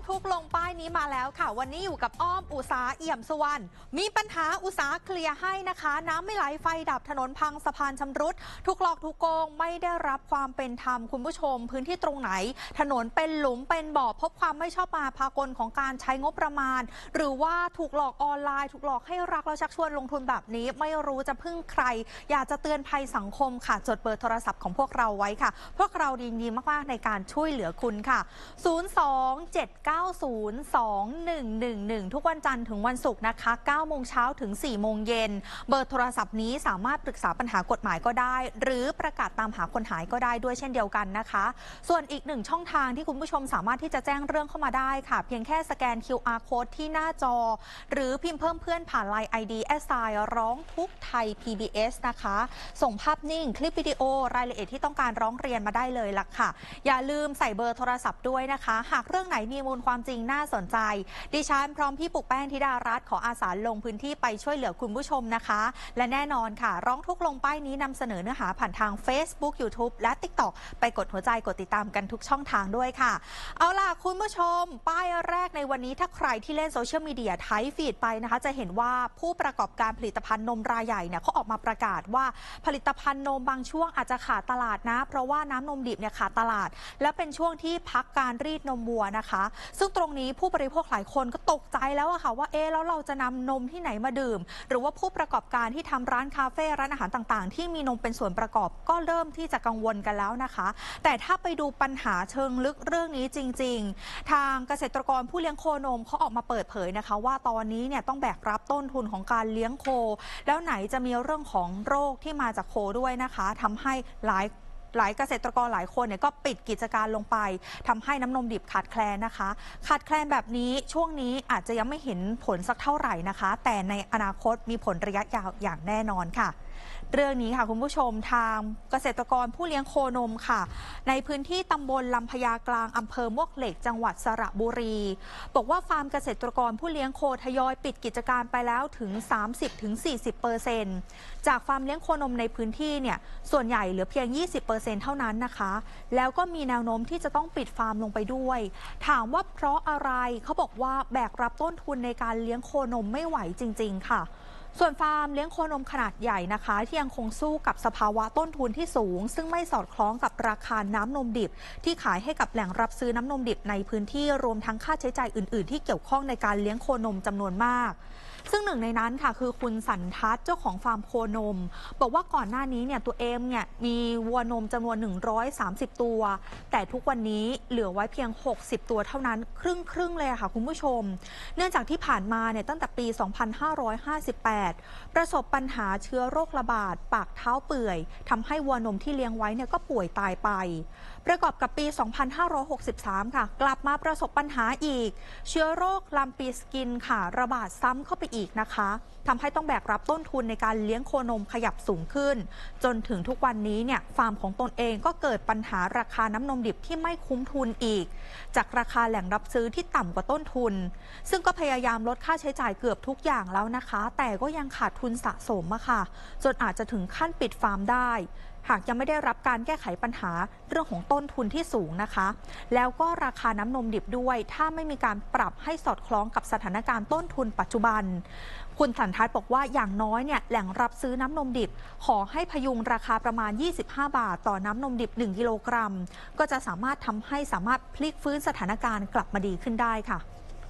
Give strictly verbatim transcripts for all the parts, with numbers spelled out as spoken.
ทุกลงป้ายนี้มาแล้วค่ะวันนี้อยู่กับอ้อมอุษาเอี่ยมสุวรรณมีปัญหาอุษาเคลียร์ให้นะคะน้ำไม่ไหลไฟดับถนนพังสะพานชำรุดทุกหลอกทุกโกงไม่ได้รับความเป็นธรรมคุณผู้ชมพื้นที่ตรงไหนถนนเป็นหลุมเป็นบ่อพบความไม่ชอบมาพากลของการใช้งบประมาณหรือว่าถูกหลอกออนไลน์ถูกหลอกให้รักแล้วชักชวนลงทุนแบบนี้ไม่รู้จะพึ่งใครอยากจะเตือนภัยสังคมค่ะจดเบอร์โทรศัพท์ของพวกเราไว้ค่ะพวกเราดีดีมากๆในการช่วยเหลือคุณค่ะศูนย์ สอง เจ็ด เก้า ศูนย์ สอง หนึ่ง หนึ่ง หนึ่งทุกวันจันทร์ถึงวันศุกร์นะคะเก้าโมงเช้าถึงสี่โมงเย็นเบอร์โทรศัพท์นี้สามารถปรึกษาปัญหากฎหมายก็ได้หรือประกาศตามหาคนหายก็ได้ด้วยเช่นเดียวกันนะคะส่วนอีกหนึ่งช่องทางที่คุณผู้ชมสามารถที่จะแจ้งเรื่องเข้ามาได้ค่ะเพียงแค่สแกน คิว อาร์ Code ที่หน้าจอหรือพิมพ์เพิ่มเพื่อนผ่าน ไลน์ ไอ ดี แอส ไซน์ ร้องทุกข์ไทย พี บี เอส นะคะส่งภาพนิ่งคลิปวิดีโอรายละเอียดที่ต้องการร้องเรียนมาได้เลยล่ะค่ะอย่าลืมใส่เบอร์โทรศัพท์ด้วยนะคะหากเรื่องไหนมีมูลความจริงน่าสนใจดิฉันพร้อมพี่ปุกแป้งธิดารัตน์ขออาสาลงพื้นที่ไปช่วยเหลือคุณผู้ชมนะคะและแน่นอนค่ะร้องทุกข์ลงป้ายนี้นำเสนอเนื้อหาผ่านทาง Facebook YouTube และ ติ๊กต็อก ไปกดหัวใจกดติดตามกันทุกช่องทางด้วยค่ะเอาล่ะคุณผู้ชมป้ายแรกในวันนี้ถ้าใครที่เล่นโซเชียลมีเดียไถฟีดไปนะคะจะเห็นว่าผู้ประกอบการผลิตภัณฑ์นมรายใหญ่เนี่ยเขาออกมาประกาศว่าผลิตภัณฑ์นมบางช่วงอาจจะขาดตลาดนะเพราะว่าน้ำนมดิบเนี่ยขาดตลาดและเป็นช่วงที่พักการรีดนมวัวนะคะซึ่งตรงนี้ผู้บริโภคหลายคนก็ตกใจแล้วอะค่ะว่าเอ๊ะแล้วเราจะนำนมที่ไหนมาดื่มหรือว่าผู้ประกอบการที่ทำร้านคาเฟ่ร้านอาหารต่างๆที่มีนมเป็นส่วนประกอบก็เริ่มที่จะกังวลกันแล้วนะคะแต่ถ้าไปดูปัญหาเชิงลึกเรื่องนี้จริงๆทางเกษตรกรผู้เลี้ยงโคนมเขาออกมาเปิดเผยนะคะว่าตอนนี้เนี่ยต้องแบกรับต้นทุนของการเลี้ยงโคแล้วไหนจะมีเรื่องของโรคที่มาจากโคด้วยนะคะทำให้หลายหลายเกษตรกรหลายคนเนี่ยก็ปิดกิจการลงไปทำให้น้ำนมดิบขาดแคลนนะคะขาดแคลนแบบนี้ช่วงนี้อาจจะยังไม่เห็นผลสักเท่าไหร่นะคะแต่ในอนาคตมีผลระยะยาวอย่างแน่นอนค่ะเรื่องนี้ค่ะคุณผู้ชมทางเกษตรกรผู้เลี้ยงโคนมค่ะในพื้นที่ตำบลลำพญากลางอำเภอมวกเหล็กจังหวัดสระบุรีบอกว่าฟาร์มเกษตรกรผู้เลี้ยงโคทยอยปิดกิจการไปแล้วถึง สามสิบถึงสี่สิบเปอร์เซ็นต์ จากฟาร์มเลี้ยงโคนมในพื้นที่เนี่ยส่วนใหญ่เหลือเพียง ยี่สิบเปอร์เซ็นต์ เท่านั้นนะคะแล้วก็มีแนวโน้มที่จะต้องปิดฟาร์มลงไปด้วยถามว่าเพราะอะไรเขาบอกว่าแบกรับต้นทุนในการเลี้ยงโคนมไม่ไหวจริงๆค่ะส่วนฟาร์มเลี้ยงโคนมขนาดใหญ่นะคะที่ยังคงสู้กับสภาวะต้นทุนที่สูงซึ่งไม่สอดคล้องกับราคาน้ำนมดิบที่ขายให้กับแหล่งรับซื้อน้ำนมดิบในพื้นที่รวมทั้งค่าใช้จ่ายอื่นๆที่เกี่ยวข้องในการเลี้ยงโคนมจำนวนมากซึ่งหนึ่งในนั้นค่ะคือคุณสันทัศน์เจ้าของฟาร์มโคนมบอกว่าก่อนหน้านี้เนี่ยตัวเองเนี่ยมีวัวนมจำนวนหนึ่งร้อยสามสิบตัวแต่ทุกวันนี้เหลือไว้เพียงหกสิบตัวเท่านั้นครึ่งครึ่งเลยค่ะคุณผู้ชมเนื่องจากที่ผ่านมาเนี่ยตั้งแต่ปีสองพันห้าร้อยห้าสิบแปดประสบปัญหาเชื้อโรคระบาดปากเท้าเปื่อยทำให้วัวนมที่เลี้ยงไว้เนี่ยก็ป่วยตายไปประกอบกับปีสองพันห้าร้อยหกสิบสามค่ะกลับมาประสบปัญหาอีกเชื้อโรคลัมปีสกินค่ะระบาดซ้ำเข้าไปอีกนะคะทำให้ต้องแบกรับต้นทุนในการเลี้ยงโคนมขยับสูงขึ้นจนถึงทุกวันนี้เนี่ยฟาร์มของตนเองก็เกิดปัญหาราคาน้ำนมดิบที่ไม่คุ้มทุนอีกจากราคาแหล่งรับซื้อที่ต่ำกว่าต้นทุนซึ่งก็พยายามลดค่าใช้จ่ายเกือบทุกอย่างแล้วนะคะแต่ก็ยังขาดทุนสะสมอะค่ะจนอาจจะถึงขั้นปิดฟาร์มได้หากยังไม่ได้รับการแก้ไขปัญหาเรื่องของต้นทุนที่สูงนะคะแล้วก็ราคาน้ำนมดิบด้วยถ้าไม่มีการปรับให้สอดคล้องกับสถานการณ์ต้นทุนปัจจุบันคุณสันทัศน์บอกว่าอย่างน้อยเนี่ยแหล่งรับซื้อน้ำนมดิบขอให้พยุงราคาประมาณยี่สิบห้าบาทต่อน้ำนมดิบหนึ่งกิโลกรัมก็จะสามารถทำให้สามารถพลิกฟื้นสถานการณ์กลับมาดีขึ้นได้ค่ะ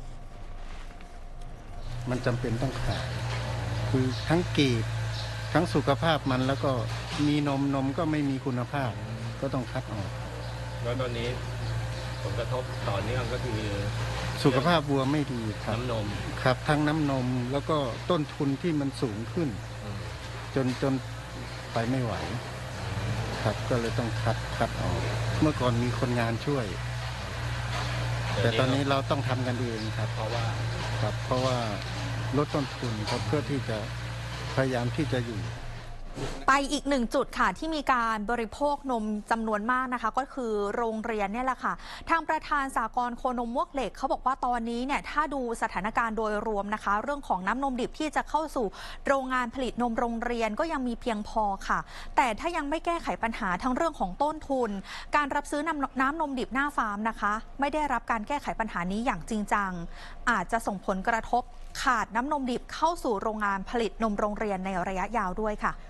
มันจำเป็นต้องขายคือทั้งกีบทั้งสุขภาพมันแล้วก็มีนมนมก็ไม่มีคุณภาพก็ต้องคัดออกแล้วตอนนี้ผลกระทบต่อเนื่องก็คือสุขภาพวัวไม่ดีครับน้ำนมครับทั้งน้ำนมแล้วก็ต้นทุนที่มันสูงขึ้นจนจนไปไม่ไหวครับก็เลยต้องคัดคัดออกเมื่อก่อนมีคนงานช่วยแต่ตอนนี้เราต้องทำกันเองครับเพราะว่าครับเพราะว่าลดต้นทุนครับเพื่อที่จะพยายามที่จะอยู่ไปอีกหนึ่งจุดค่ะที่มีการบริโภคนมจำนวนมากนะคะก็คือโรงเรียนเนี่ยแหละค่ะทางประธานสหกรณ์โคนมมวกเหล็กเขาบอกว่าตอนนี้เนี่ยถ้าดูสถานการณ์โดยรวมนะคะเรื่องของน้ำนมดิบที่จะเข้าสู่โรงงานผลิตนมโรงเรียนก็ยังมีเพียงพอค่ะแต่ถ้ายังไม่แก้ไขปัญหาทั้งเรื่องของต้นทุนการรับซื้อน้ำน้ำนมดิบหน้าฟาร์มนะคะไม่ได้รับการแก้ไขปัญหานี้อย่างจริงจังอาจจะส่งผลกระทบขาดน้ำนมดิบเข้าสู่โรงงานผลิตนมโรงเรียนในระยะยาวด้วยค่ะ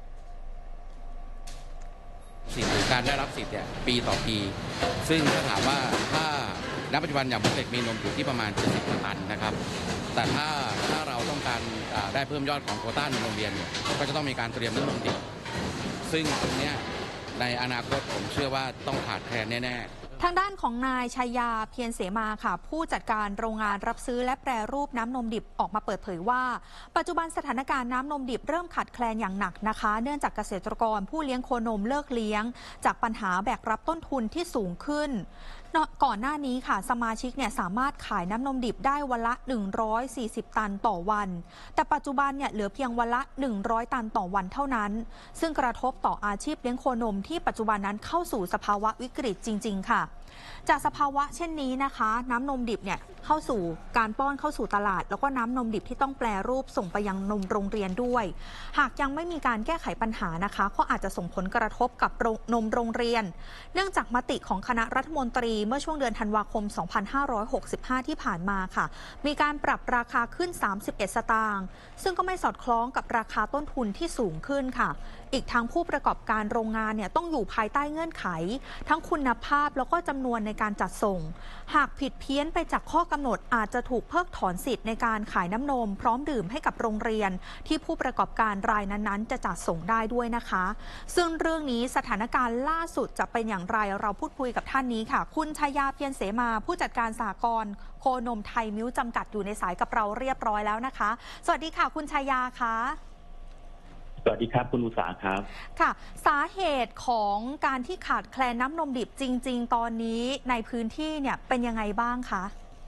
สิทธิ์หรือการได้รับสิทธิ์เนี่ยปีต่อปีซึ่งถ้าถามว่าถ้าณปัจจุบันอย่างบุฟเฟ่มีนมอยู่ที่ประมาณเจ็ดสิบตันนะครับแต่ถ้าถ้าเราต้องการได้เพิ่มยอดของโควต้านมโรงเรียนเนี่ยก็จะต้องมีการเตรียมน้ำนมดิบซึ่งตรงนี้ในอนาคตผมเชื่อว่าต้องขาดแคลนแน่ๆทางด้านของนายชัยยาเพียรเสมาค่ะผู้จัดการโรงงานรับซื้อและแปรรูปน้ำนมดิบออกมาเปิดเผยว่าปัจจุบันสถานการณ์น้ำนมดิบเริ่มขาดแคลนอย่างหนักนะคะเนื่องจากเกษตรกรผู้เลี้ยงโคนมเลิกเลี้ยงจากปัญหาแบกรับต้นทุนที่สูงขึ้นก่อนหน้านี้ค่ะสมาชิกเนี่ยสามารถขายน้ำนมดิบได้วันละหนึ่งร้อยสี่สิบตันต่อวันแต่ปัจจุบันเนี่ยเหลือเพียงวันละหนึ่งร้อยตันต่อวันเท่านั้นซึ่งกระทบต่ออาชีพเลี้ยงโคนมที่ปัจจุบันนั้นเข้าสู่สภาวะวิกฤตจริงๆค่ะจากสภาวะเช่นนี้นะคะน้ำนมดิบเนี่ยเข้าสู่การป้อนเข้าสู่ตลาดแล้วก็น้ำนมดิบที่ต้องแปรรูปส่งไปยังนมโรงเรียนด้วยหากยังไม่มีการแก้ไขปัญหานะคะก็อาจจะส่งผลกระทบกับนมโรงเรียนเนื่องจากมติของคณะรัฐมนตรีเมื่อช่วงเดือนธันวาคม สองพันห้าร้อยหกสิบห้า ที่ผ่านมาค่ะมีการปรับราคาขึ้นสามสิบเอ็ดสตางค์ซึ่งก็ไม่สอดคล้องกับราคาต้นทุนที่สูงขึ้นค่ะอีกทั้งผู้ประกอบการโรงงานเนี่ยต้องอยู่ภายใต้เงื่อนไขทั้งคุณภาพแล้วก็จำนวนในการจัดส่งหากผิดเพี้ยนไปจากข้อกำหนดอาจจะถูกเพิกถอนสิทธิ์ในการขายน้ำนมพร้อมดื่มให้กับโรงเรียนที่ผู้ประกอบการรายนั้นๆจะจัดส่งได้ด้วยนะคะซึ่งเรื่องนี้สถานการณ์ล่าสุดจะเป็นอย่างไรเราพูดคุยกับท่านนี้ค่ะคุณชัยยาเพียรเสมาผู้จัดการสหกรณ์โคนมไทยมิ้วจำกัดอยู่ในสายกับเราเรียบร้อยแล้วนะคะสวัสดีค่ะคุณชัยยาคะสวัสดีครับคุณอุษาครับค่ะสาเหตุของการที่ขาดแคลนน้ำนมดิบจริงๆตอนนี้ในพื้นที่เนี่ยเป็นยังไงบ้างคะ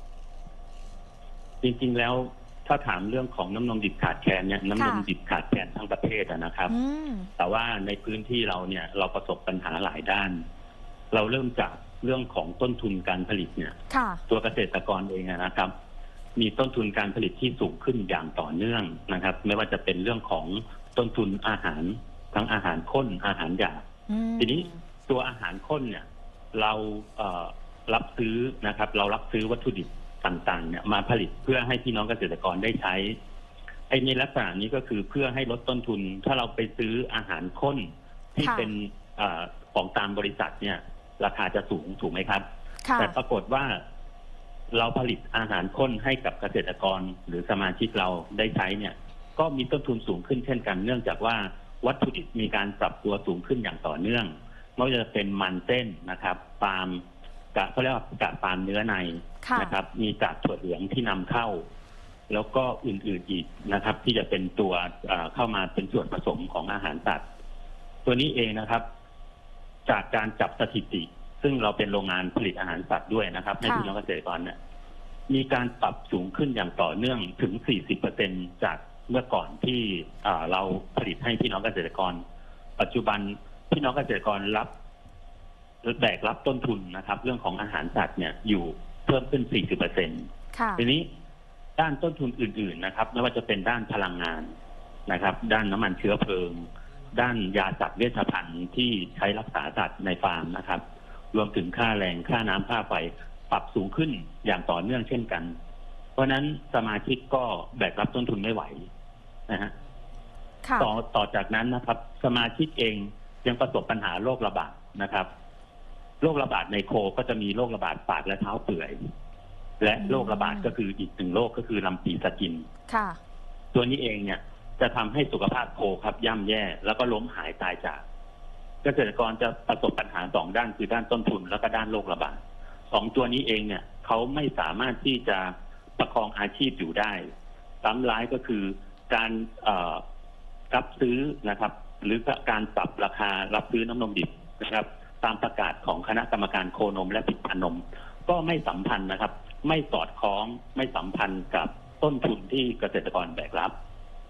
จริงๆแล้วถ้าถามเรื่องของน้ำนมดิบขาดแคลนเนี่ยน้ำนมดิบขาดแคลนทั้งประเทศนะครับแต่ว่าในพื้นที่เราเนี่ยเราประสบปัญหาหลายด้านเราเริ่มจากเรื่องของต้นทุนการผลิตเนี่ยตัวเกษตรกรเองนะครับมีต้นทุนการผลิตที่สูงขึ้นอย่างต่อเนื่องนะครับไม่ว่าจะเป็นเรื่องของต้นทุนอาหารทั้งอาหารข้นอาหารหยาบทีนี้ตัวอาหารข้นเนี่ยเราเอ่อรับซื้อนะครับเรารับซื้อวัตถุดิบต่างๆเนี่ยมาผลิตเพื่อให้พี่น้องเกษตรกรได้ใช้ไอ้ในลักษณะนี้ก็คือเพื่อให้ลดต้นทุนถ้าเราไปซื้ออาหารข้นที่เป็นเอ่อของตามบริษัทเนี่ยราคาจะสูงถูกไหมครับแต่ปรากฏว่าเราผลิตอาหารข้นให้กับเกษตรกรหรือสมาชิกเราได้ใช้เนี่ยก็มีต้นทุนสูงขึ้นเช่นกันเนื่องจากว่าวัตถุดิบมีการปรับตัวสูงขึ้นอย่างต่อเนื่องไม่ว่าจะเป็นมันเส้นนะครับปาล์มกะเขาเรียกว่ากะปาล์มเนื้อในนะครับมีกากถั่วเหลืองที่นำเข้าแล้วก็อื่นๆอีกนะครับที่จะเป็นตัวเข้ามาเป็นส่วนผสมของอาหารสัตว์ตัวนี้เองนะครับจากการจับสถิติซึ่งเราเป็นโรงงานผลิตอาหารสัตว์ด้วยนะครับให้พี่น้องเกษตรกรเนี่ยมีการปรับสูงขึ้นอย่างต่อเนื่องถึง สี่สิบเปอร์เซ็นต์ จากเมื่อก่อนที่เราผลิตให้พี่น้องเกษตรกรปัจจุบันพี่น้องเกษตรกรรับแบกรับต้นทุนนะครับเรื่องของอาหารสัตว์เนี่ยอยู่เพิ่มขึ้น สี่สิบเปอร์เซ็นต์ ทีนี้ด้านต้นทุนอื่นๆนะครับไม่ว่าจะเป็นด้านพลังงานนะครับด้านน้ำมันเชื้อเพลิงด้านยาสัตว์เวชภัณฑ์ที่ใช้รักษาสัตว์ในฟาร์มนะครับรวมถึงค่าแรงค่าน้ำค่าไฟปรับสูงขึ้นอย่างต่อเนื่องเช่นกันเพราะนั้นสมาชิกก็แบกรับต้นทุนไม่ไหวนะฮะต่อต่อจากนั้นนะครับสมาชิกเองยังประสบปัญหาโรคระบาดนะครับโรคระบาดในโคก็จะมีโรคระบาดปากและเท้าเปื่อยและโรคระบาดก็คืออีกหนึ่งโรคก็คือลำปีสกินค่ะตัวนี้เองเนี่ยจะทำให้สุขภาพโคครับย่ำแย่แล้วก็ล้มหายตายจากเกษตรกรจะประสบปัญหาสองด้านคือด้านต้นทุนแล้วก็ด้านโรคระบาดสองตัวนี้เองเนี่ยเขาไม่สามารถที่จะประคองอาชีพอยู่ได้ซ้ำร้ายก็คือการรับซื้อนะครับหรือการปรับราคารับซื้อน้ำนมดิบนะครับตามประกาศของคณะกรรมการโคนมและผลิตภัณฑ์นมก็ไม่สัมพันธ์นะครับไม่สอดคล้องไม่สัมพันธ์กับต้นทุนที่เกษตรกรแบกรับ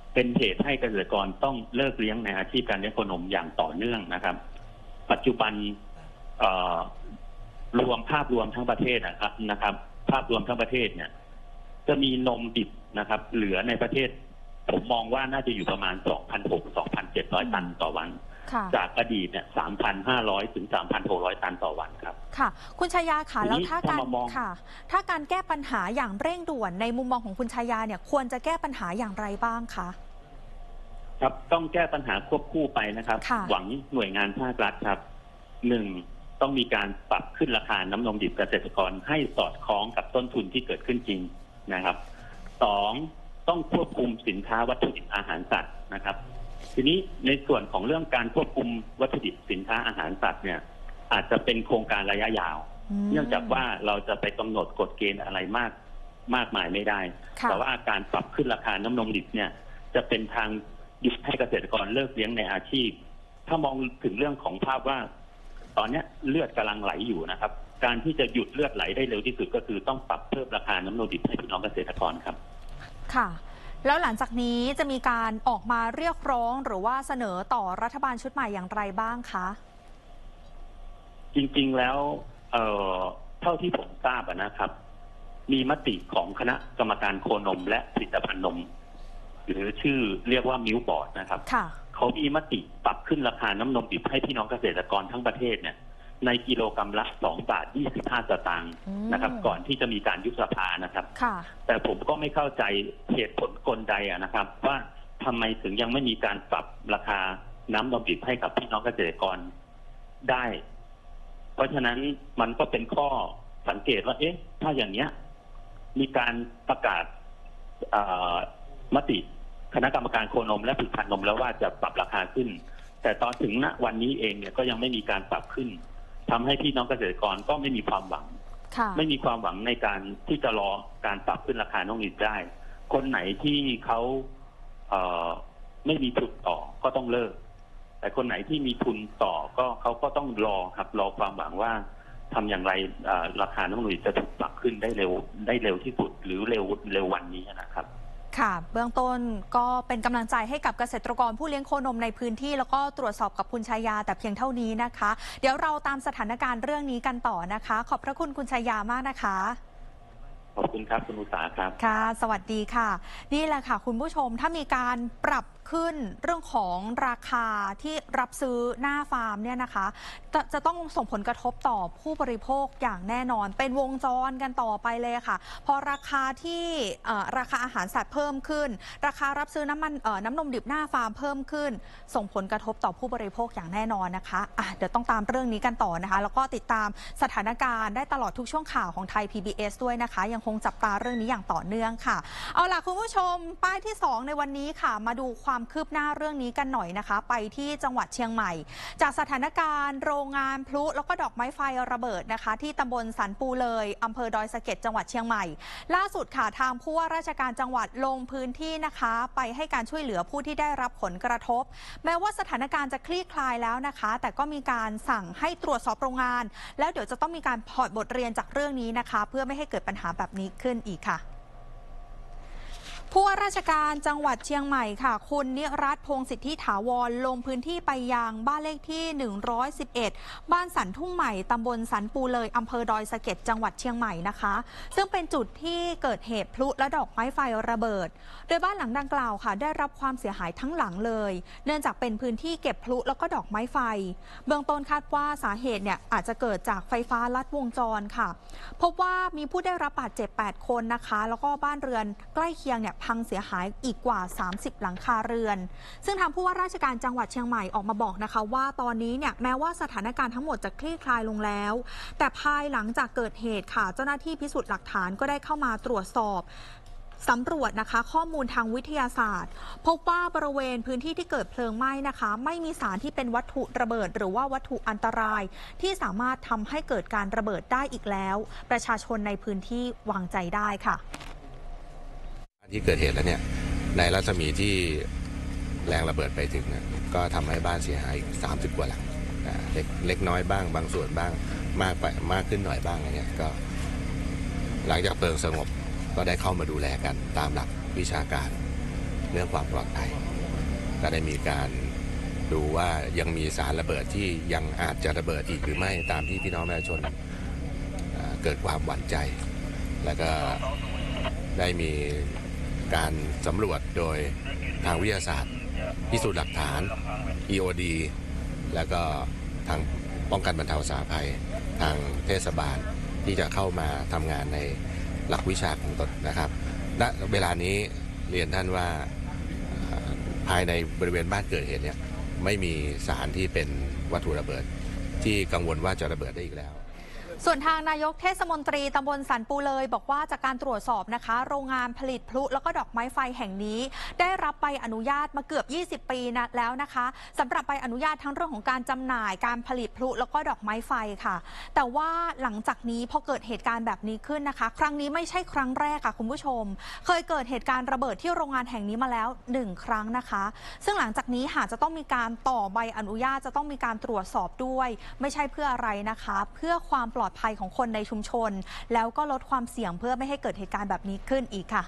เป็นเหตุให้เกษตรกรต้องเลิกเลี้ยงในอาชีพการเลี้ยงโคนมอย่างต่อเนื่องนะครับ ปัจจุบันรวมภาพรวมทั้งประเทศนะครับนะครับ ภาพรวมทั้งประเทศเนี่ยจะมีนมดิบนะครับ เหลือในประเทศผมมองว่าน่าจะอยู่ประมาณ สองพันหกร้อย สองพันเจ็ดร้อย ตันต่อวันจากอดีตเนี่ย สามพันห้าร้อย ถึง สามพันหกร้อย ตันต่อวันครับค่ะคุณชายาค่ะแล้วถ้าการค่ะถ้าการแก้ปัญหาอย่างเร่งด่วนในมุมมองของคุณชายาเนี่ยควรจะแก้ปัญหาอย่างไรบ้างคะครับต้องแก้ปัญหาควบคู่ไปนะครับหวังหน่วยงานภาครัฐครับหนึ่งต้องมีการปรับขึ้นราคาน้ำนมดิบเกษตรกรให้สอดคล้องกับต้นทุนที่เกิดขึ้นจริงนะครับสองต้องควบคุมสินค้าวัตถุดิบอาหารสัตว์นะครับทีนี้ในส่วนของเรื่องการควบคุมวัตถุดิบสินค้าอาหารสัตว์เนี่ยอาจจะเป็นโครงการระยะยาวเนื่องจากว่าเราจะไปกำหนดกฎเกณฑ์อะไรมากมากมายไม่ได้แต่ว่าการปรับขึ้นราคาน้ำนมดิบเนี่ยจะเป็นทางหยุดให้เกษตรกรเลิกเลี้ยงในอาชีพถ้ามองถึงเรื่องของภาพว่าตอนนี้เลือดกำลังไหลอยู่นะครับการที่จะหยุดเลือดไหลได้เร็วที่สุดก็คือต้องปรับเพิ่มราคาน้ำนมดิบให้พี่น้องเกษตรกรครับค่ะแล้วหลังจากนี้จะมีการออกมาเรียกร้องหรือว่าเสนอต่อรัฐบาลชุดใหม่อย่างไรบ้างคะจริงๆแล้วเอ่อเท่าที่ผมทราบนะครับ มีมติของคณะกรรมการโคนมและผลิตภัณฑ์นมหรือชื่อเรียกว่ามิลบอร์ดนะครับเขามีมติปรับขึ้นราคาน้ำนมดิบให้พี่น้องเกษตรกรทั้งประเทศเนี่ยในกิโลกรัมละสองบาทยี่สิบห้าสตางค์นะครับก่อนที่จะมีการยุบสภานะครับแต่ผมก็ไม่เข้าใจเหตุผลกลใดนะครับว่าทำไมถึงยังไม่มีการปรับราคาน้ำนมดิบให้กับพี่น้องเกษตรกรได้เพราะฉะนั้นมันก็เป็นข้อสังเกตว่าเอ๊ะถ้าอย่างเนี้ยมีการประกาศมติคณะกรรมการโคนมและผลิตภัณฑ์นมแล้วว่าจะปรับราคาขึ้นแต่ตอนถึงณวันนี้เองเนี่ยก็ยังไม่มีการปรับขึ้นทำให้พี่น้องเกษตรกรก็ไม่มีความหวังไม่มีความหวังในการที่จะรอการปรับขึ้นราคาน้ำนมได้คนไหนที่เขาเอ่อไม่มีทุนต่อก็ต้องเลิกแต่คนไหนที่มีทุนต่อก็เขาก็ต้องรอครับรอความหวังว่าทำอย่างไรราคาน้ำนมจะถูกปรับขึ้นได้เร็วได้เร็วที่สุดหรือเร็วเร็ววันนี้นะครับค่ะเบื้องต้นก็เป็นกำลังใจให้กับเกษตรกรผู้เลี้ยงโคนมในพื้นที่แล้วก็ตรวจสอบกับคุณชายาแต่เพียงเท่านี้นะคะเดี๋ยวเราตามสถานการณ์เรื่องนี้กันต่อนะคะขอบพระคุณคุณชายามากนะคะขอบคุณครับคุณอุษาครับค่ะสวัสดีค่ะนี่แหละค่ะคุณผู้ชมถ้ามีการปรับขึ้นเรื่องของราคาที่รับซื้อหน้าฟาร์มเนี่ยนะคะจะจะต้องส่งผลกระทบต่อผู้บริโภคอย่างแน่นอนเป็นวงจรกันต่อไปเลยค่ะพอราคาที่ราคาอาหารสัตว์เพิ่มขึ้นราคารับซื้อน้ำมันน้ำนมดิบหน้าฟาร์มเพิ่มขึ้นส่งผลกระทบต่อผู้บริโภคอย่างแน่นอนนะคะะเดี๋ยวต้องตามเรื่องนี้กันต่อนะคะแล้วก็ติดตามสถานการณ์ได้ตลอดทุกช่วงข่าวของไทย พี บี เอส ด้วยนะคะยังคงจับตาเรื่องนี้อย่างต่อเนื่องค่ะเอาล่ะคุณผู้ชมป้ายที่สองในวันนี้ค่ะมาดูความคืบหน้าเรื่องนี้กันหน่อยนะคะไปที่จังหวัดเชียงใหม่จากสถานการณ์โรงงานพลุแล้วก็ดอกไม้ไฟระเบิดนะคะที่ตำบลสันปูเลยอำเภอดอยสะเก็ดจังหวัดเชียงใหม่ล่าสุดค่ะทางผู้ว่าราชการจังหวัดลงพื้นที่นะคะไปให้การช่วยเหลือผู้ที่ได้รับผลกระทบแม้ว่าสถานการณ์จะคลี่คลายแล้วนะคะแต่ก็มีการสั่งให้ตรวจสอบโรงงานแล้วเดี๋ยวจะต้องมีการถอดบทเรียนจากเรื่องนี้นะคะเพื่อไม่ให้เกิดปัญหาแบบนี้ขึ้นอีกค่ะผู้ว่าราชการจังหวัดเชียงใหม่ค่ะคุณนิรัตน์พงษ์สิทธิถาวรลงพื้นที่ไปยังบ้านเลขที่หนึ่งร้อยสิบเอ็ดบ้านสันทุ่งใหม่ตำบลสันปูเลยอำเภอดอยสะเก็ดจังหวัดเชียงใหม่นะคะซึ่งเป็นจุดที่เกิดเหตุพลุและดอกไม้ไฟระเบิดโดยบ้านหลังดังกล่าวค่ะได้รับความเสียหายทั้งหลังเลยเนื่องจากเป็นพื้นที่เก็บพลุแล้วก็ดอกไม้ไฟเบื้องต้นคาดว่าสาเหตุเนี่ยอาจจะเกิดจากไฟฟ้าลัดวงจรค่ะพบว่ามีผู้ได้รับบาดเจ็บแปดคนนะคะแล้วก็บ้านเรือนใกล้เคียงเนี่ยพังเสียหายอีกกว่าสามสิบหลังคาเรือนซึ่งทางผู้ว่าราชการจังหวัดเชียงใหม่ออกมาบอกนะคะว่าตอนนี้เนี่ยแม้ว่าสถานการณ์ทั้งหมดจะคลี่คลายลงแล้วแต่ภายหลังจากเกิดเหตุค่ะเจ้าหน้าที่พิสูจน์หลักฐานก็ได้เข้ามาตรวจสอบสำรวจนะคะข้อมูลทางวิทยาศาสตร์พบว่าบริเวณพื้นที่ที่เกิดเพลิงไหม้นะคะไม่มีสารที่เป็นวัตถุระเบิดหรือว่าวัตถุอันตรายที่สามารถทำให้เกิดการระเบิดได้อีกแล้วประชาชนในพื้นที่วางใจได้ค่ะที่เกิดเหตุแล้วเนี่ยในรัศมีที่แรงระเบิดไปถึงนะก็ทำให้บ้านเสียหายอีกสามสิบกว่าหลังเล็กเล็กน้อยบ้างบางส่วนบ้างมากไปมากขึ้นหน่อยบ้างอะไรเงี้ยก็หลังจากเพลิงสงบก็ได้เข้ามาดูแลกันตามหลักวิชาการเรื่องความปลอดภัยก็ได้มีการดูว่ายังมีสารระเบิดที่ยังอาจจะระเบิดอีกหรือไม่ตามที่พี่น้องประชาชนเกิดความหวั่นใจแล้วก็ได้มีการสำรวจโดยทางวิทยาศาสตร์พิสูจน์หลักฐาน อี โอ ดี แล้วก็ทางป้องกันบรรเทาสาธารณภัยทางเทศบาลที่จะเข้ามาทำงานในหลักวิชาของตนนะครับณเวลานี้เรียนท่านว่าภายในบริเวณบ้านเกิดเหตุเนี่ยไม่มีสารที่เป็นวัตถุระเบิดที่กังวลว่าจะระเบิดได้อีกแล้วส่วนทางนายกเทศมนตรีตำบลสันปูเลยบอกว่าจากการตรวจสอบนะคะโรงงานผลิตพลุแล้วก็ดอกไม้ไฟแห่งนี้ได้รับใบอนุญาตมาเกือบยี่สิบปีนะแล้วนะคะสำหรับใบอนุญาตทั้งเรื่องของการจำหน่ายการผลิตพลุแล้วก็ดอกไม้ไฟค่ะแต่ว่าหลังจากนี้พอเกิดเหตุการณ์แบบนี้ขึ้นนะคะครั้งนี้ไม่ใช่ครั้งแรกค่ะคุณผู้ชมเคยเกิดเหตุการณ์ระเบิดที่โรงงานแห่งนี้มาแล้วหนึ่งครั้งนะคะซึ่งหลังจากนี้หากจะต้องมีการต่อใบอนุญาตจะต้องมีการตรวจสอบด้วยไม่ใช่เพื่ออะไรนะคะเพื่อความปลอดภัยของคนในชุมชนแล้วก็ลดความเสี่ยงเพื่อไม่ให้เกิดเหตุการณ์แบบนี้ขึ้นอีกค่ะ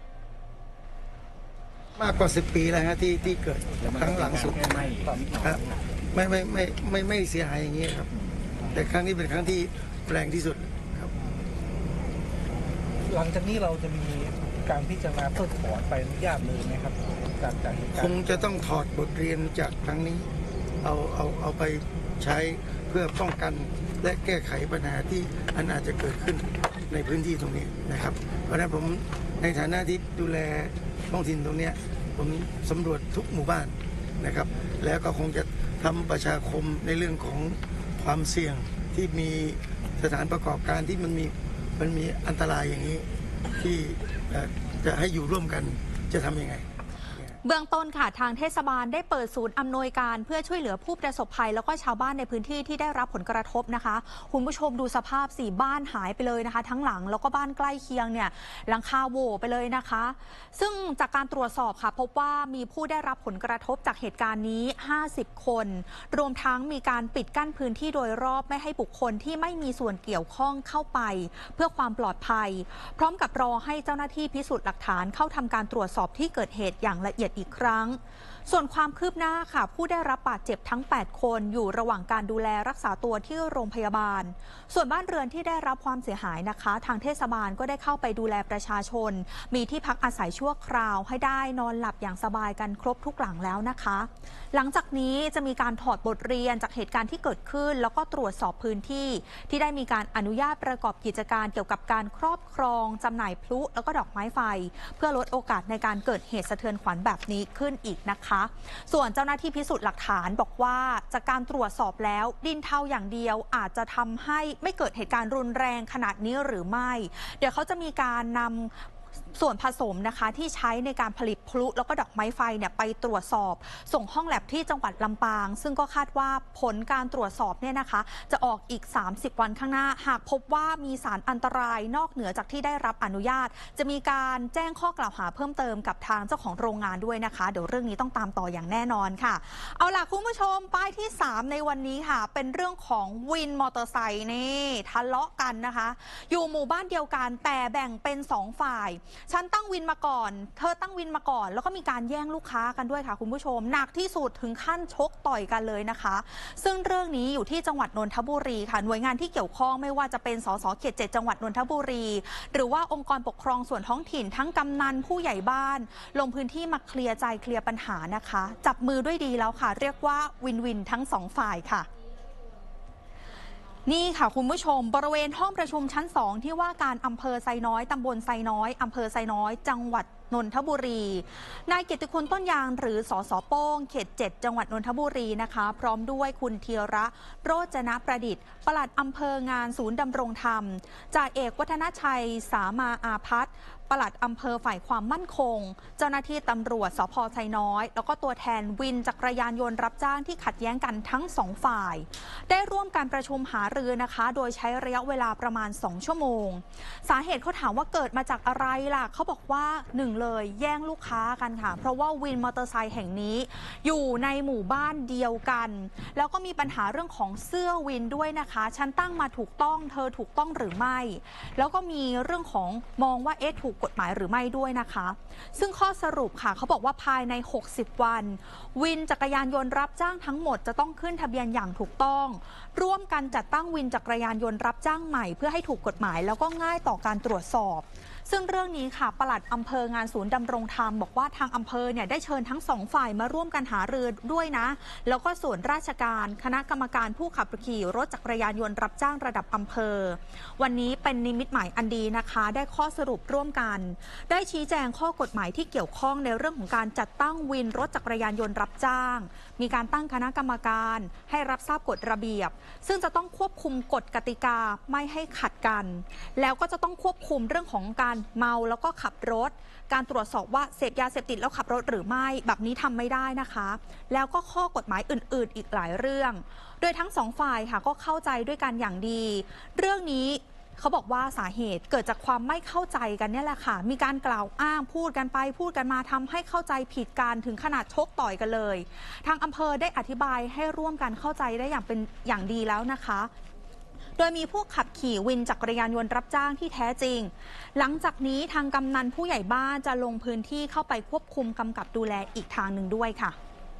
มากกว่าสิบปีแล้วฮะที่ที่เกิดครั้งหลังสุดครับไม่ไม่ไม่ไม่ไม่เสียหายอย่างนี้ครับแต่ครั้งนี้เป็นครั้งที่แรงที่สุดครับหลังจากนี้เราจะมีการพิจารณาเพิกถอนใบอนุญาตเลยไหมครับจากจากเหตุการณ์คงจะต้องถอดบทเรียนจากครั้งนี้เอาเอาเอาไปใช้เพื่อป้องกันและแก้ไขปัญหาที่อันอาจจะเกิดขึ้นในพื้นที่ตรงนี้นะครับเพราะฉะนั้นผมในฐานะที่ดูแลท้องถิ่นตรงนี้ผมสำรวจทุกหมู่บ้านนะครับแล้วก็คงจะทำประชาคมในเรื่องของความเสี่ยงที่มีสถานประกอบการที่มันมีมันมีอันตรายอย่างนี้ที่จะให้อยู่ร่วมกันจะทำยังไงเบื้องต้นค่ะทางเทศบาลได้เปิดศูนย์อำนวยการเพื่อช่วยเหลือผู้ประสบภัยแล้วก็ชาวบ้านในพื้นที่ที่ได้รับผลกระทบนะคะคุณผู้ชมดูสภาพสี่บ้านหายไปเลยนะคะทั้งหลังแล้วก็บ้านใกล้เคียงเนี่ยหลังคาโหว่ไปเลยนะคะซึ่งจากการตรวจสอบค่ะพบว่ามีผู้ได้รับผลกระทบจากเหตุการณ์นี้ห้าสิบคนรวมทั้งมีการปิดกั้นพื้นที่โดยรอบไม่ให้บุคคลที่ไม่มีส่วนเกี่ยวข้องเข้าไปเพื่อความปลอดภัยพร้อมกับรอให้เจ้าหน้าที่พิสูจน์หลักฐานเข้าทำการตรวจสอบที่เกิดเหตุอย่างละเอียดอีกครั้งส่วนความคืบหน้าค่ะผู้ได้รับบาดเจ็บทั้งแปดคนอยู่ระหว่างการดูแลรักษาตัวที่โรงพยาบาลส่วนบ้านเรือนที่ได้รับความเสียหายนะคะทางเทศบาลก็ได้เข้าไปดูแลประชาชนมีที่พักอาศัยชั่วคราวให้ได้นอนหลับอย่างสบายกันครบทุกหลังแล้วนะคะหลังจากนี้จะมีการถอดบทเรียนจากเหตุการณ์ที่เกิดขึ้นแล้วก็ตรวจสอบพื้นที่ที่ได้มีการอนุญาตประกอบกิจการเกี่ยวกับการครอบครองจำหน่ายพลุแล้วก็ดอกไม้ไฟเพื่อลดโอกาสในการเกิดเหตุสะเทือนขวัญแบบนี้ขึ้นอีกนะคะส่วนเจ้าหน้าที่พิสูจน์หลักฐานบอกว่าจากการตรวจสอบแล้วดินเทาอย่างเดียวอาจจะทำให้ไม่เกิดเหตุการณ์รุนแรงขนาดนี้หรือไม่เดี๋ยวเขาจะมีการนำส่วนผสมนะคะที่ใช้ในการผลิตพลุแล้วก็ดอกไม้ไฟเนี่ยไปตรวจสอบส่งห้องแลบที่จังหวัดลำปางซึ่งก็คาดว่าผลการตรวจสอบเนี่ยนะคะจะออกอีกสามสิบวันข้างหน้าหากพบว่ามีสารอันตรายนอกเหนือจากที่ได้รับอนุญาตจะมีการแจ้งข้อกล่าวหาเพิ่มเติมกับทางเจ้าของโรงงานด้วยนะคะเดี๋ยวเรื่องนี้ต้องตามต่ออย่างแน่นอนค่ะเอาล่ะคุณผู้ชมป้ายที่สามในวันนี้ค่ะเป็นเรื่องของวินมอเตอร์ไซค์นี่ทะเลาะกันนะคะอยู่หมู่บ้านเดียวกันแต่แบ่งเป็นสองฝ่ายฉันตั้งวินมาก่อนเธอตั้งวินมาก่อนแล้วก็มีการแย่งลูกค้ากันด้วยค่ะคุณผู้ชมหนักที่สุดถึงขั้นชกต่อยกันเลยนะคะซึ่งเรื่องนี้อยู่ที่จังหวัดนนทบุรีค่ะหน่วยงานที่เกี่ยวข้องไม่ว่าจะเป็นสสเขตเจ็ดจังหวัดนนทบุรีหรือว่าองค์กรปกครองส่วนท้องถิ่นทั้งกำนันผู้ใหญ่บ้านลงพื้นที่มาเคลียร์ใจเคลียร์ปัญหานะคะจับมือด้วยดีแล้วค่ะเรียกว่าวินวินทั้งสองฝ่ายค่ะนี่ค่ะคุณผู้ชมบริเวณห้องประชุมชั้นสองที่ว่าการอำเภอไซน้อยตำบลไซน้อยอำเภอไซน้อยจังหวัดนนทบุรีนายเกียรติคุณต้นยางหรือสสโป้งเขตเจ็ดจังหวัดนนทบุรีนะคะพร้อมด้วยคุณธีระโรจนประดิษฐ์ปลัดอำเภองานศูนย์ดำรงธรรมจ่าเอกวัฒนชัยสามาอาพัฒน์ปลัดอำเภอฝ่ายความมั่นคงเจ้าหน้าที่ตำรวจสภ.ไซน้อยแล้วก็ตัวแทนวินจักรยานยนต์รับจ้างที่ขัดแย้งกันทั้งสองฝ่ายได้ร่วมการประชุมหารือนะคะโดยใช้ระยะเวลาประมาณสองชั่วโมงสาเหตุเขาถามว่าเกิดมาจากอะไรล่ะเขาบอกว่าหนึ่งเลยแย่งลูกค้ากันค่ะเพราะว่าวินมอเตอร์ไซค์แห่งนี้อยู่ในหมู่บ้านเดียวกันแล้วก็มีปัญหาเรื่องของเสื้อวินด้วยนะคะฉันตั้งมาถูกต้องเธอถูกต้องหรือไม่แล้วก็มีเรื่องของมองว่าเอ๊ะถูกกฎหมายหรือไม่ด้วยนะคะซึ่งข้อสรุปค่ะเขาบอกว่าภายในหกสิบวันวินจักรยานยนต์รับจ้างทั้งหมดจะต้องขึ้นทะเบียนอย่างถูกต้องร่วมกันจัดตั้งวินจักรยานยนต์รับจ้างใหม่เพื่อให้ถูกกฎหมายแล้วก็ง่ายต่อการตรวจสอบซึ่งเรื่องนี้ค่ะปลัดอำเภองานศูนย์ดำรงธรรมบอกว่าทางอำเภอเนี่ยได้เชิญทั้งสองฝ่ายมาร่วมกันหารือด้วยนะแล้วก็ส่วนราชการคณะกรรมการผู้ขับขี่รถจักรยานยนต์รับจ้างระดับอำเภอวันนี้เป็นนิมิตหมายอันดีนะคะได้ข้อสรุปร่วมกันได้ชี้แจงข้อกฎหมายที่เกี่ยวข้องในเรื่องของการจัดตั้งวินรถจักรยานยนต์รับจ้างมีการตั้งคณะกรรมการให้รับทราบกฎระเบียบซึ่งจะต้องควบคุมกฎกติกาไม่ให้ขัดกันแล้วก็จะต้องควบคุมเรื่องของการเมาแล้วก็ขับรถการตรวจสอบว่าเสพยาเสพติดแล้วขับรถหรือไม่แบบนี้ทำไม่ได้นะคะแล้วก็ข้อกฎหมายอื่นๆอีกหลายเรื่องโดยทั้งสองฝ่ายค่ะก็เข้าใจด้วยกันอย่างดีเรื่องนี้เขาบอกว่าสาเหตุเกิดจากความไม่เข้าใจกันเนี่ยแหละค่ะมีการกล่าวอ้างพูดกันไปพูดกันมาทำให้เข้าใจผิดกันถึงขนาดชกต่อยกันเลยทางอำเภอได้อธิบายให้ร่วมกันเข้าใจได้อย่างเป็นอย่างดีแล้วนะคะโดยมีผู้ขับขี่วินจักรยานยนต์รับจ้างที่แท้จริงหลังจากนี้ทางกำนันผู้ใหญ่บ้านจะลงพื้นที่เข้าไปควบคุมกำกับดูแลอีกทางหนึ่งด้วยค่ะ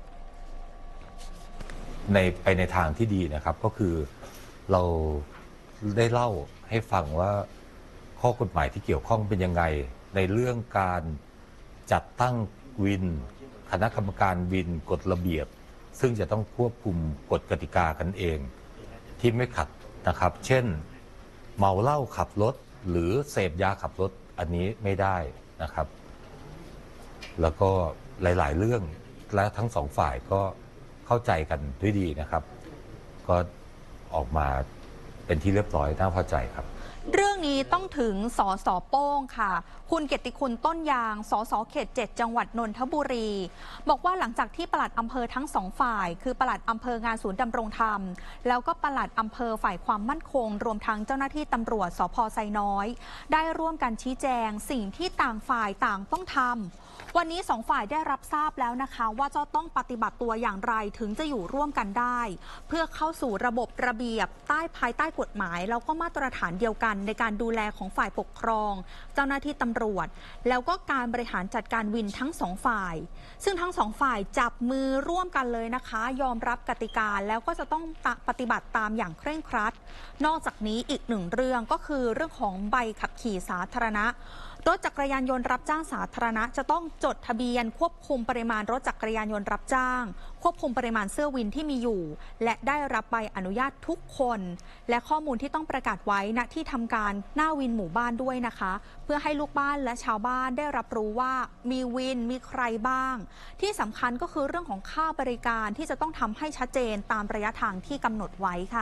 ในไปในทางที่ดีนะครับก็คือเราได้เล่าให้ฟังว่าข้อกฎหมายที่เกี่ยวข้องเป็นยังไงในเรื่องการจัดตั้งวินคณะกรรมการวินกฎระเบียบซึ่งจะต้องควบคุมกฎกติกากันเองที่ไม่ขัดนะครับเช่นเมาเหล้าขับรถหรือเสพยาขับรถอันนี้ไม่ได้นะครับแล้วก็หลายๆเรื่องและทั้งสองฝ่ายก็เข้าใจกันด้วยดีนะครับก็ออกมาเป็นที่เรียบร้อยน่าพอใจครับเรื่องนี้ต้องถึงสสโป้งค่ะคุณเกียรติคุณต้นยางสสเขตเจ็ดจังหวัดนนทบุรีบอกว่าหลังจากที่ปลัดอำเภอทั้งสองฝ่ายคือปลัดอำเภองานศูนย์ดำรงธรรมแล้วก็ปลัดอำเภอฝ่ายความมั่นคงรวมทั้งเจ้าหน้าที่ตำรวจสภ.ไซน้อยได้ร่วมกันชี้แจงสิ่งที่ต่างฝ่ายต่างต้องทำวันนี้สองฝ่ายได้รับทราบแล้วนะคะว่าจะต้องปฏิบัติตัวอย่างไรถึงจะอยู่ร่วมกันได้เพื่อเข้าสู่ระบบระเบียบใต้ภายใต้กฎหมายแล้วก็มาตรฐานเดียวกันในการดูแลของฝ่ายปกครองเจ้าหน้าที่ตำรวจแล้วก็การบริหารจัดการวินทั้งสองฝ่ายซึ่งทั้งสองฝ่ายจับมือร่วมกันเลยนะคะยอมรับกติกาแล้วก็จะต้องปฏิบัติตามอย่างเคร่งครัดนอกจากนี้อีกหนึ่งเรื่องก็คือเรื่องของใบขับขี่สาธารณะรถจักรยานยนต์รับจ้างสาธารณะจะต้องจดทะเบียนควบคุมปริมาณรถจักรยานยนต์รับจ้างควบคุมปริมาณเสื้อวินที่มีอยู่และได้รับใบอนุญาตทุกคนและข้อมูลที่ต้องประกาศไว้ณที่ทำการหน้าวินหมู่บ้านด้วยนะคะเพื่อให้ลูกบ้านและชาวบ้านได้รับรู้ว่ามีวินมีใครบ้างที่สำคัญก็คือเรื่องของค่าบริการที่จะต้องทำให้ชัดเจนตามระยะทางที่กำหนดไว้ค่ะ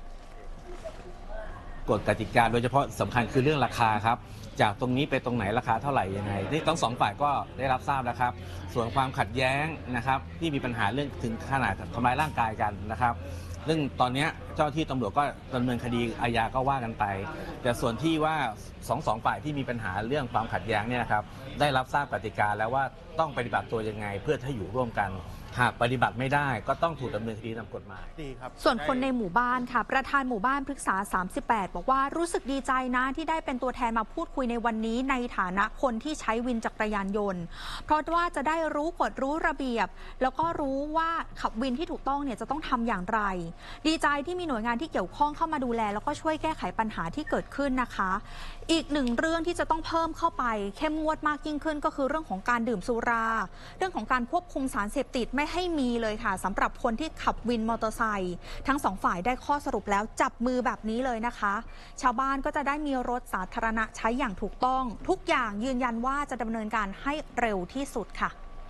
กฎกติกาโดยเฉพาะสำคัญคือเรื่องราคาครับจากตรงนี้ไปตรงไหนราคาเท่าไหร่ยังไงนี่ทั้งสองฝ่ายก็ได้รับทราบแล้วครับส่วนความขัดแย้งนะครับที่มีปัญหาเรื่องถึงขนาดทำร้ายร่างกายกันนะครับเรื่องตอนนี้เจ้าที่ตำรวจก็ดำเนินคดีอาญาก็ว่ากันไปแต่ส่วนที่ว่าสองสองฝ่ายที่มีปัญหาเรื่องความขัดแย้งเนี่ยนะครับได้รับทราบกติกาแล้วว่าต้องปฏิบัติตัวยังไงเพื่อให้อยู่ร่วมกันหากปฏิบัติไม่ได้ก็ต้องถูกดำเนินคดีตามกฎหมายส่วนคนในหมู่บ้านค่ะประธานหมู่บ้านพฤกษาสามสิบแปดบอกว่ารู้สึกดีใจนะที่ได้เป็นตัวแทนมาพูดคุยในวันนี้ในฐานะคนที่ใช้วินจักรยานยนต์เพราะว่าจะได้รู้กฎรู้ระเบียบแล้วก็รู้ว่าขับวินที่ถูกต้องเนี่ยจะต้องทำอย่างไรดีใจที่มีหน่วยงานที่เกี่ยวข้องเข้ามาดูแลแล้วก็ช่วยแก้ไขปัญหาที่เกิดขึ้นนะคะอีกหนึ่งเรื่องที่จะต้องเพิ่มเข้าไปเข้มงวดมากยิ่งขึ้นก็คือเรื่องของการดื่มสุราเรื่องของการควบคุมสารเสพติดไม่ให้มีเลยค่ะสำหรับคนที่ขับวินมอเตอร์ไซค์ทั้งสองฝ่ายได้ข้อสรุปแล้วจับมือแบบนี้เลยนะคะชาวบ้านก็จะได้มีรถสาธารณะใช้อย่างถูกต้องทุกอย่างยืนยันว่าจะดำเนินการให้เร็วที่สุดค่ะ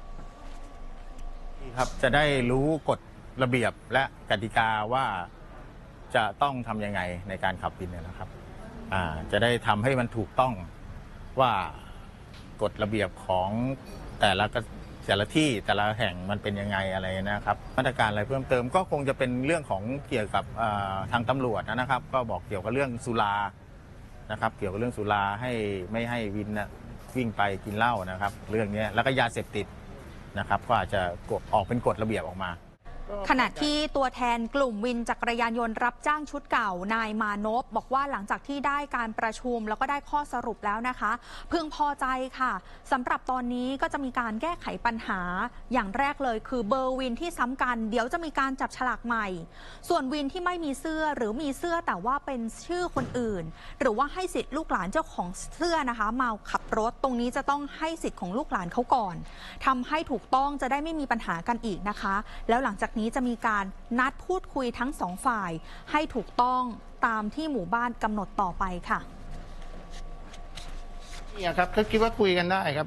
ครับจะได้รู้กฎระเบียบและกติกาว่าจะต้องทำยังไงในการขับวินนะครับจะได้ทำให้มันถูกต้องว่ากฎระเบียบของแต่ละแต่ละที่แต่ละแห่งมันเป็นยังไงอะไรนะครับมาตรการอะไรเพิ่มเติมก็คงจะเป็นเรื่องของเกี่ยวกับทางตำรวจนะครับก็บอกเกี่ยวกับเรื่องสุรานะครับเกี่ยวกับเรื่องสุราให้ไม่ให้วินวิ่งไปกินเหล้านะครับเรื่องนี้แล้วก็ยาเสพติดนะครับก็อาจจะออกเป็นกฎระเบียบออกมาขณะที่ตัวแทนกลุ่มวินจักรยานยนต์รับจ้างชุดเก่านายมานพบอกว่าหลังจากที่ได้การประชุมแล้วก็ได้ข้อสรุปแล้วนะคะพึงพอใจค่ะสำหรับตอนนี้ก็จะมีการแก้ไขปัญหาอย่างแรกเลยคือเบอร์วินที่ซ้ำกันเดี๋ยวจะมีการจับฉลากใหม่ส่วนวินที่ไม่มีเสื้อหรือมีเสื้อแต่ว่าเป็นชื่อคนอื่นหรือว่าให้สิทธิ์ลูกหลานเจ้าของเสื้อนะคะมาขับรถตรงนี้จะต้องให้สิทธิ์ของลูกหลานเขาก่อนทำให้ถูกต้องจะได้ไม่มีปัญหากันอีกนะคะแล้วหลังจากนี้จะมีการนัดพูดคุยทั้งสองฝ่ายให้ถูกต้องตามที่หมู่บ้านกำหนดต่อไปค่ะนี่ครับก็คิดว่าคุยกันได้ครับ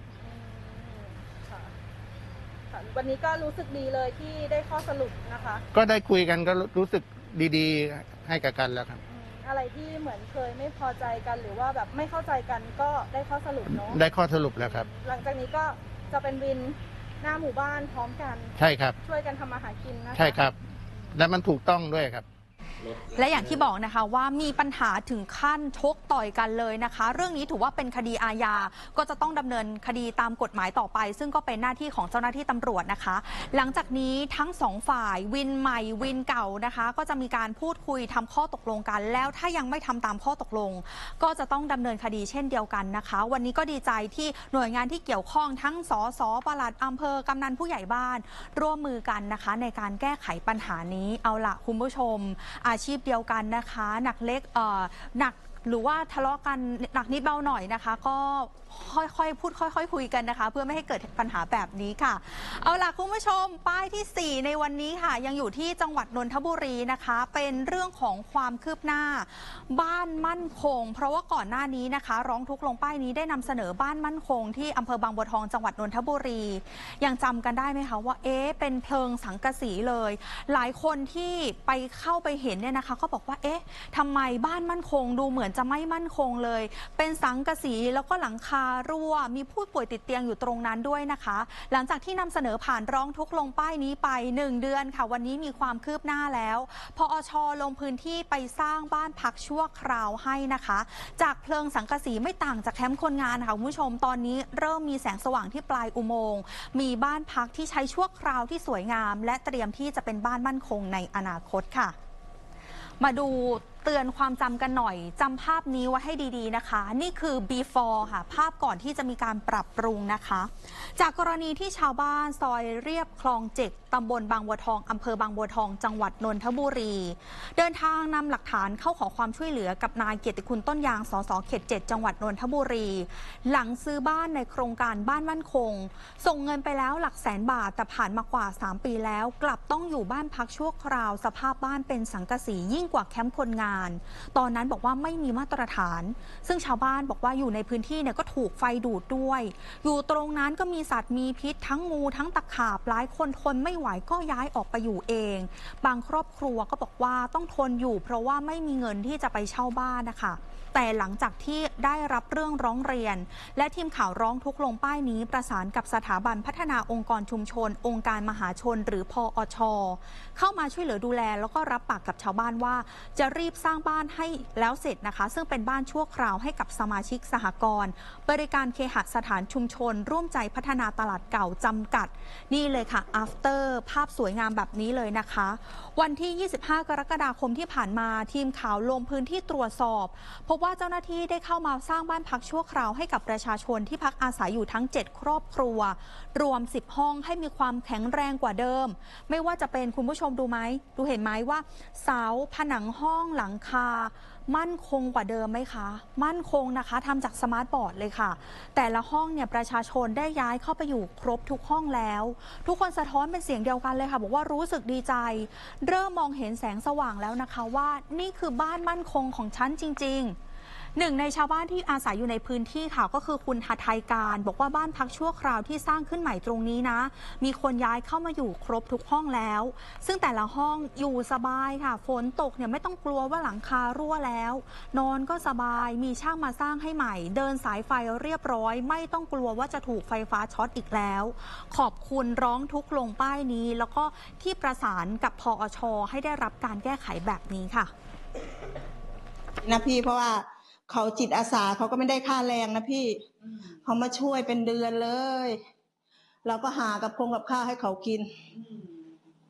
วันนี้ก็รู้สึกดีเลยที่ได้ข้อสรุปนะคะก็ได้คุยกันก็รู้สึกดีๆให้กับกันแล้วครับอะไรที่เหมือนเคยไม่พอใจกันหรือว่าแบบไม่เข้าใจกันก็ได้ข้อสรุปเนาะได้ข้อสรุปแล้วครับหลังจากนี้ก็จะเป็นวินหน้าหมู่บ้านพร้อมกันใช่ครับช่วยกันทำมาหากินนะคะใช่ครับและมันถูกต้องด้วยครับและอย่างที่บอกนะคะว่ามีปัญหาถึงขั้นชกต่อยกันเลยนะคะเรื่องนี้ถือว่าเป็นคดีอาญาก็จะต้องดำเนินคดีตามกฎหมายต่อไปซึ่งก็เป็นหน้าที่ของเจ้าหน้าที่ตำรวจนะคะหลังจากนี้ทั้งสองฝ่ายวินใหม่วินเก่านะคะก็จะมีการพูดคุยทำข้อตกลงกันแล้วถ้ายังไม่ทำตามข้อตกลงก็จะต้องดำเนินคดีเช่นเดียวกันนะคะวันนี้ก็ดีใจที่หน่วยงานที่เกี่ยวข้องทั้งสสปลัดอำเภอกำนันผู้ใหญ่บ้านร่วมมือกันนะคะในการแก้ไขปัญหานี้เอาล่ะคุณผู้ชมอาชีพเดียวกันนะคะหนักเล็กเอ่อหนักหรือว่าทะเลาะกันหนักนิดเบาหน่อยนะคะก็ค่อยๆพูดค่อยๆคุยกันนะคะเพื่อไม่ให้เกิดปัญหาแบบนี้ค่ะเอาล่ะคุณผู้ชมป้ายที่สี่ในวันนี้ค่ะยังอยู่ที่จังหวัดนนทบุรีนะคะเป็นเรื่องของความคืบหน้าบ้านมั่นคงเพราะว่าก่อนหน้านี้นะคะร้องทุกข์ลงป้ายนี้ได้นำเสนอบ้านมั่นคงที่อำเภอบางบัวทองจังหวัดนนทบุรียังจำกันได้ไหมคะว่าเอ๊ะเป็นเพลิงสังกะสีเลยหลายคนที่ไปเข้าไปเห็นเนี่ยนะคะก็บอกว่าเอ๊ะทำไมบ้านมั่นคงดูเหมือนจะไม่มั่นคงเลยเป็นสังกะสีแล้วก็หลังคารั่วมีผู้ป่วยติดเตียงอยู่ตรงนั้นด้วยนะคะหลังจากที่นำเสนอผ่านร้องทุกข์ลงป้ายนี้ไปหนึ่งเดือนค่ะวันนี้มีความคืบหน้าแล้วพอช.ลงพื้นที่ไปสร้างบ้านพักชั่วคราวให้นะคะจากเพลิงสังกะสีไม่ต่างจากแคมป์คนงานค่ะคุณผู้ชมตอนนี้เริ่มมีแสงสว่างที่ปลายอุโมงค์มีบ้านพักที่ใช้ชั่วคราวที่สวยงามและเตรียมที่จะเป็นบ้านมั่นคงในอนาคตค่ะมาดูเตือนความจำกันหน่อยจำภาพนี้ไว้ให้ดีๆนะคะนี่คือ before ค่ะภาพก่อนที่จะมีการปรับปรุงนะคะจากกรณีที่ชาวบ้านซอยเรียบคลองเจ็ดตำบลบางบัวทองอำเภอบางบัวทองจังหวัดนนทบุรีเดินทางนำหลักฐานเข้าขอความช่วยเหลือกับนายเกียรติคุณต้นยางสสเขตเจ็ดจังหวัดนนทบุรีหลังซื้อบ้านในโครงการบ้านมั่นคงส่งเงินไปแล้วหลักแสนบาทแต่ผ่านมากว่าสามปีแล้วกลับต้องอยู่บ้านพักชั่วคราวสภาพบ้านเป็นสังกะสียิ่งกว่าแคมป์คนงานตอนนั้นบอกว่าไม่มีมาตรฐานซึ่งชาวบ้านบอกว่าอยู่ในพื้นที่เนี่ยก็ถูกไฟดูดด้วยอยู่ตรงนั้นก็มีสัตว์มีพิษทั้งงูทั้งตะขาบหลายคนทนไม่ไหวก็ย้ายออกไปอยู่เองบางครอบครัวก็บอกว่าต้องทนอยู่เพราะว่าไม่มีเงินที่จะไปเช่าบ้านนะคะแต่หลังจากที่ได้รับเรื่องร้องเรียนและทีมข่าวร้องทุกข์ลงป้ายนี้ประสานกับสถาบันพัฒนาองค์กรชุมชนองค์การมหาชนหรือพอช.เข้ามาช่วยเหลือดูแลแล้วก็รับปากกับชาวบ้านว่าจะรีบสร้างบ้านให้แล้วเสร็จนะคะซึ่งเป็นบ้านชั่วคราวให้กับสมาชิกสหกรณ์บริการเคหสถานชุมชนร่วมใจพัฒนาตลาดเก่าจำกัดนี่เลยค่ะ after ภาพสวยงามแบบนี้เลยนะคะวันที่ยี่สิบห้ากรกฎาคมที่ผ่านมาทีมข่าวลงพื้นที่ตรวจสอบพบว่าเจ้าหน้าที่ได้เข้ามาสร้างบ้านพักชั่วคราวให้กับประชาชนที่พักอาศัยอยู่ทั้งเจ็ดครอบครัวรวมสิบห้องให้มีความแข็งแรงกว่าเดิมไม่ว่าจะเป็นคุณผู้ชมดูไหมดูเห็นไหมว่าเสาผนังห้องหลังคามั่นคงกว่าเดิมไหมคะมั่นคงนะคะทำจากสมาร์ทบอร์ดเลยค่ะแต่ละห้องเนี่ยประชาชนได้ย้ายเข้าไปอยู่ครบทุกห้องแล้วทุกคนสะท้อนเป็นเสียงเดียวกันเลยค่ะบอกว่ารู้สึกดีใจเริ่มมองเห็นแสงสว่างแล้วนะคะว่านี่คือบ้านมั่นคงของฉันจริงๆหนึ่งในชาวบ้านที่อาศัยอยู่ในพื้นที่ค่ะก็คือคุณหทัยการบอกว่าบ้านพักชั่วคราวที่สร้างขึ้นใหม่ตรงนี้นะมีคนย้ายเข้ามาอยู่ครบทุกห้องแล้วซึ่งแต่ละห้องอยู่สบายค่ะฝนตกเนี่ยไม่ต้องกลัวว่าหลังคารั่วแล้วนอนก็สบายมีช่างมาสร้างให้ใหม่เดินสายไฟเรียบร้อยไม่ต้องกลัวว่าจะถูกไฟฟ้าช็อตอีกแล้วขอบคุณร้องทุกข์ลงป้ายนี้แล้วก็ที่ประสานกับพอช.ให้ได้รับการแก้ไขแบบนี้ค่ะนะพี่เพราะว่าเขาจิตอาสาเขาก็ไม่ได้ค่าแรงนะพี่เขามาช่วยเป็นเดือนเลยเราก็หากับพงกับข้าวให้เขากิน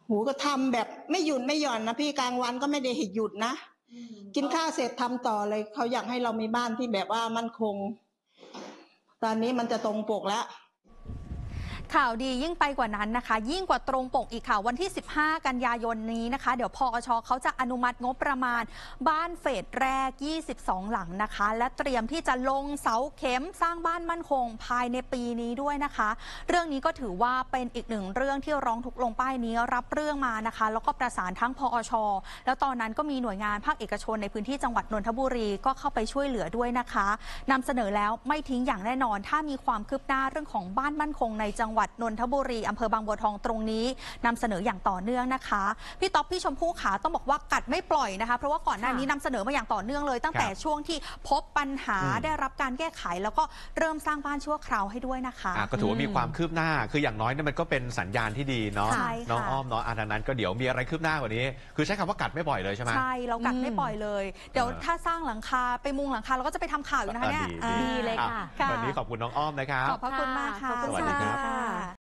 หูก็ทำแบบไม่หยุดไม่หย่อนนะพี่กลางวันก็ไม่ได้หยุดนะกินข้าวเสร็จทำต่อเลยเขาอยากให้เรามีบ้านที่แบบว่ามั่นคงตอนนี้มันจะตรงปกแล้วข่าวดียิ่งไปกว่านั้นนะคะยิ่งกว่าตรงปกอีกค่ะวันที่สิบห้ากันยายนนี้นะคะเดี๋ยวพอชเขาจะอนุมัติงบประมาณบ้านเฟสแรกยี่สิบสองหลังนะคะและเตรียมที่จะลงเสาเข็มสร้างบ้านมั่นคงภายในปีนี้ด้วยนะคะเรื่องนี้ก็ถือว่าเป็นอีกหนึ่งเรื่องที่ร้องทุกข์ลงป้ายนี้รับเรื่องมานะคะแล้วก็ประสานทั้งพอชแล้วตอนนั้นก็มีหน่วยงานภาคเอกชนในพื้นที่จังหวัดนนทบุรีก็เข้าไปช่วยเหลือด้วยนะคะนำเสนอแล้วไม่ทิ้งอย่างแน่นอนถ้ามีความคืบหน้าเรื่องของบ้านมั่นคงในจังหวัดนนทบุรีอำเภอบางบัวทองตรงนี้นำเสนออย่างต่อเนื่องนะคะพี่ต๊อบพี่ชมพู่ขาต้องบอกว่ากัดไม่ปล่อยนะคะเพราะว่าก่อนหน้านี้นำเสนอมาอย่างต่อเนื่องเลยตั้งแต่ช่วงที่พบปัญหาได้รับการแก้ไขแล้วก็เริ่มสร้างบ้านชั่วคราวให้ด้วยนะคะก็ถือว่ามีความคืบหน้าคืออย่างน้อยเนี่ยมันก็เป็นสัญญาณที่ดีเนาะน้องอ้อมเนาะอันนั้นก็เดี๋ยวมีอะไรคืบหน้ากว่านี้คือใช้คำว่ากัดไม่ปล่อยเลยใช่ไหมใช่เรากัดไม่ปล่อยเลยเดี๋ยวถ้าสร้างหลังคาไปมุงหลังคาเราก็จะไปทำข่าวอยู่นะคะเนี่ยดีเลยค่ะวันนี้ขอบคุณน้องอ้อมนะครับขอบพระคุณมากค่ะสวัสดีครับ